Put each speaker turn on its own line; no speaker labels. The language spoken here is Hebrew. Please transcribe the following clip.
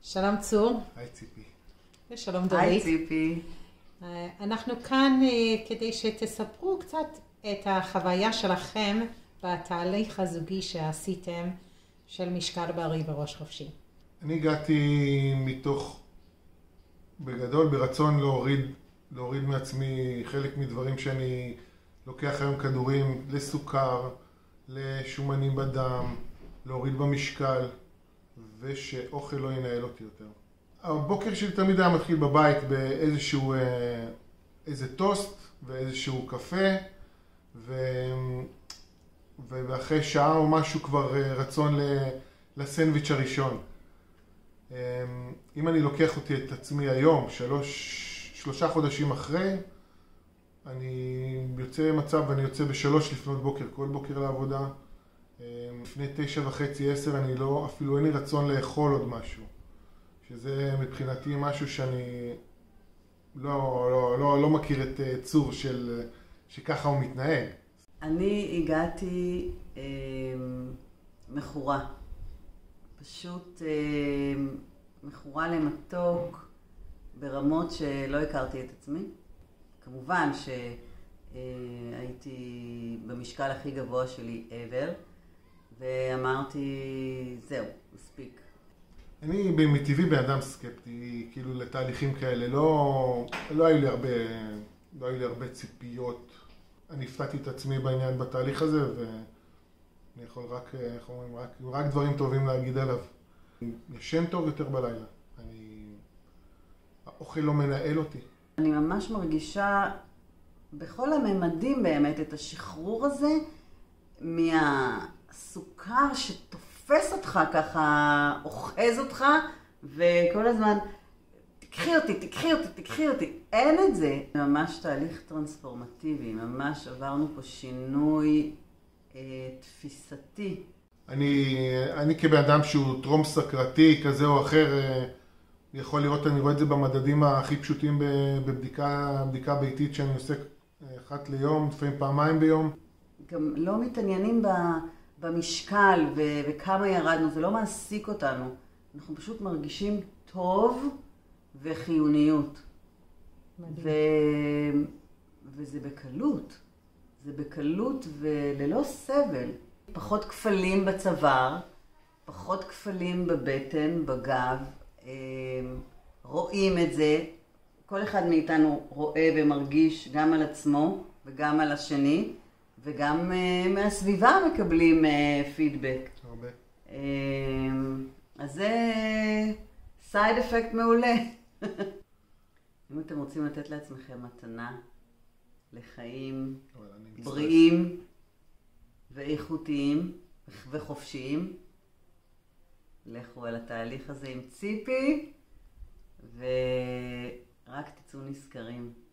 שלום צור.
היי ציפי.
ושלום דורית.
היי ציפי.
אנחנו כאן כדי שתספרו קצת את החוויה שלכם בתהליך הזוגי שעשיתם של משקל בריא וראש חופשי.
אני הגעתי מתוך, בגדול, ברצון להוריד מעצמי חלק מדברים שאני לוקח היום כדורים לסוכר, לשומנים בדם, להוריד במשקל, ושאוכל לא ינהל אותי יותר. הבוקר שלי תמיד היה מתחיל בבית באיזשהו איזה טוסט ואיזשהו קפה, ואחרי שעה או משהו כבר רצון לסנדוויץ' הראשון. אם אני לוקח אותי את עצמי היום, 3 חודשים אחרי, אני יוצא מצב ואני יוצא ב3 לפנות בוקר, כל בוקר לעבודה. לפני 9:30-10 אפילו אין לי רצון לאכול עוד משהו. שזה מבחינתי משהו שאני לא מכיר את צור שככה הוא מתנהג.
אני הגעתי מכורה. פשוט מכורה למתוק ברמות שלא הכרתי את עצמי. כמובן שהייתי במשקל הכי גבוה שלי ever, ואמרתי, זהו, מספיק.
אני מטבעי בן אדם סקפטי, כאילו לתהליכים כאלה, לא היו לי הרבה ציפיות. אני הפתעתי את עצמי בעניין בתהליך הזה, ואני יכול רק דברים טובים להגיד עליו. אני ישן טוב יותר בלילה. האוכל לא מנהל אותי.
אני ממש מרגישה בכל הממדים באמת את השחרור הזה מהסוכר שתופס אותך ככה, אוחז אותך, וכל הזמן תקחי אותי. אין את זה. ממש תהליך טרנספורמטיבי, ממש עברנו פה שינוי תפיסתי.
אני כבן אדם שהוא טרום סקרתי כזה או אחר, אני רואה את זה במדדים הכי פשוטים בבדיקה ביתית שאני עושה אחת ליום, לפעמים פעמיים ביום.
גם לא מתעניינים במשקל וכמה ירדנו, זה לא מעסיק אותנו. אנחנו פשוט מרגישים טוב וחיוניות. וזה בקלות. זה בקלות וללא סבל. פחות כפלים בצוואר, פחות כפלים בבטן, בגב. רואים את זה. כל אחד מאיתנו רואה ומרגיש גם על עצמו וגם על השני. וגם מהסביבה מקבלים פידבק.
הרבה.
אז זה סייד אפקט מעולה. אם אתם רוצים לתת לעצמכם מתנה לחיים בריאים ואיכותיים וחופשיים, לכו על התהליך הזה עם ציפי, ורק תצאו נזכרים.